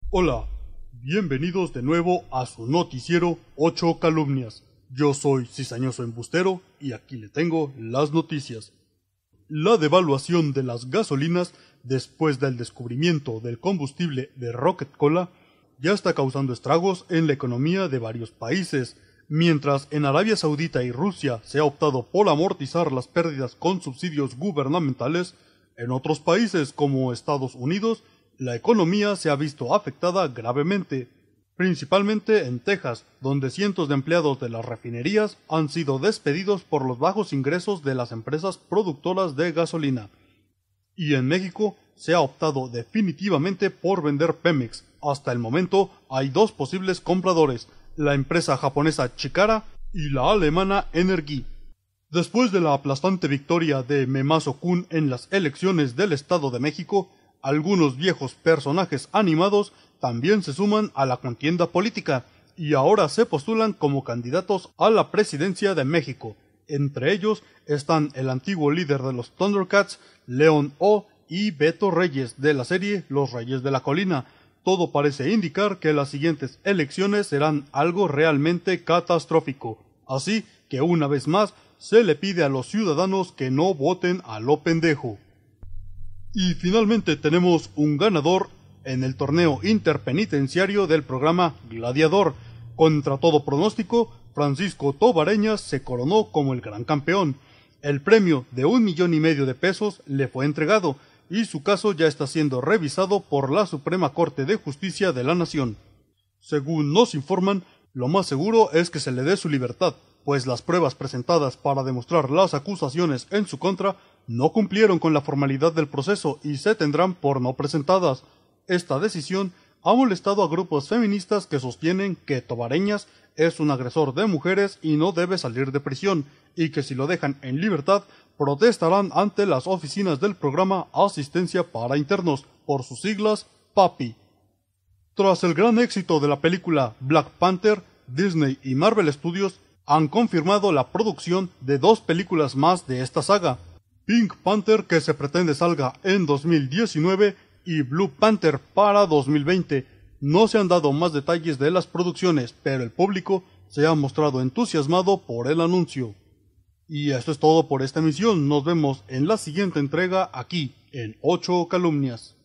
Hola, bienvenidos de nuevo a su noticiero 8 calumnias. Yo soy Cizañoso Embustero y aquí le tengo las noticias. La devaluación de las gasolinas después del descubrimiento del combustible de Rocket Cola ya está causando estragos en la economía de varios países. Mientras en Arabia Saudita y Rusia se ha optado por amortizar las pérdidas con subsidios gubernamentales, en otros países como Estados Unidos, la economía se ha visto afectada gravemente, principalmente en Texas, donde cientos de empleados de las refinerías han sido despedidos por los bajos ingresos de las empresas productoras de gasolina. Y en México se ha optado definitivamente por vender Pemex. Hasta el momento hay dos posibles compradores, la empresa japonesa Chikara y la alemana Energy. Después de la aplastante victoria de Memazo Kun en las elecciones del Estado de México, algunos viejos personajes animados también se suman a la contienda política y ahora se postulan como candidatos a la presidencia de México. Entre ellos están el antiguo líder de los Thundercats, León O, y Beto Reyes de la serie Los Reyes de la Colina. Todo parece indicar que las siguientes elecciones serán algo realmente catastrófico. Así que una vez más se le pide a los ciudadanos que no voten a lo pendejo. Y finalmente tenemos un ganador en el torneo interpenitenciario del programa Gladiador. Contra todo pronóstico, Francisco Tobareñas se coronó como el gran campeón. El premio de 1,5 millones de pesos le fue entregado y su caso ya está siendo revisado por la Suprema Corte de Justicia de la Nación. Según nos informan, lo más seguro es que se le dé su libertad, pues las pruebas presentadas para demostrar las acusaciones en su contra no cumplieron con la formalidad del proceso y se tendrán por no presentadas. Esta decisión ha molestado a grupos feministas que sostienen que Tobareñas es un agresor de mujeres y no debe salir de prisión, y que si lo dejan en libertad protestarán ante las oficinas del programa Asistencia para Internos, por sus siglas PAPI. Tras el gran éxito de la película Black Panther, Disney y Marvel Studios han confirmado la producción de 2 películas más de esta saga, Pink Panther, que se pretende salga en 2019, y Blue Panther para 2020. No se han dado más detalles de las producciones, pero el público se ha mostrado entusiasmado por el anuncio. Y esto es todo por esta emisión. Nos vemos en la siguiente entrega aquí, en 8 calumnias.